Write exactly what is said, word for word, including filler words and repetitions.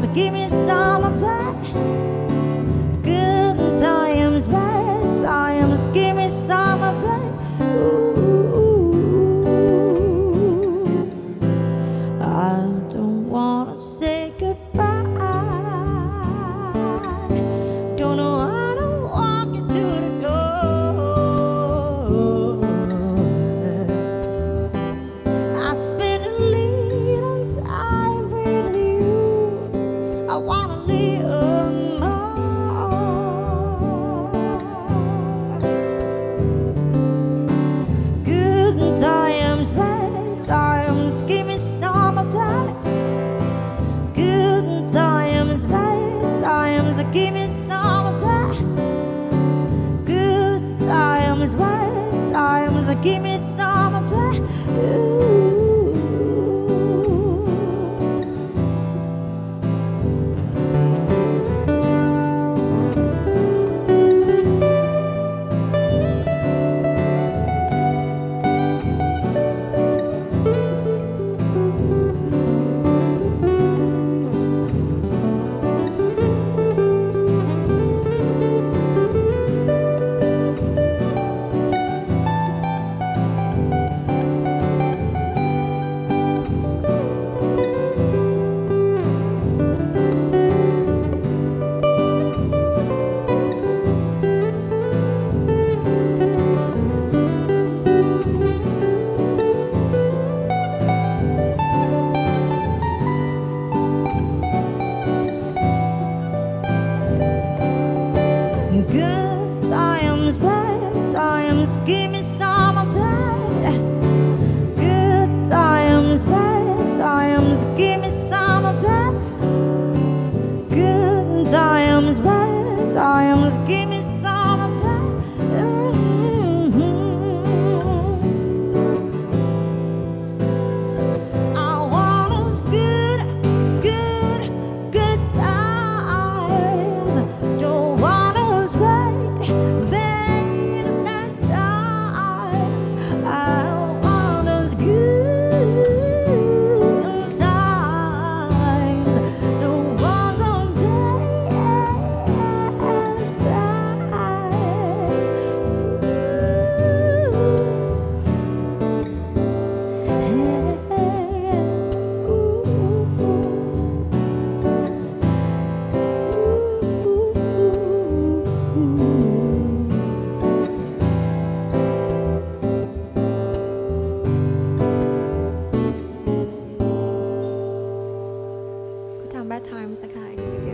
times, give me some of that. Good times, bad times, give me some of that. Ooh, I don't wanna say goodbye. Don't know how to walk you through the door. I spend a little time with you. I wanna live more. Good times, bad times, give me some of that. Good times, bad times, give me some of that. Good times, bad times, give me some of that. Ooh. Good times, bad times, give me some of that. Good times, bad times, give me some of that. Good times, bad times, give me some of that. Mm-hmm. I want us good, good, good times. Don't want us bad, bad, bad times. I want us good times. Don't want some bad times. Good time, bad times นะคะ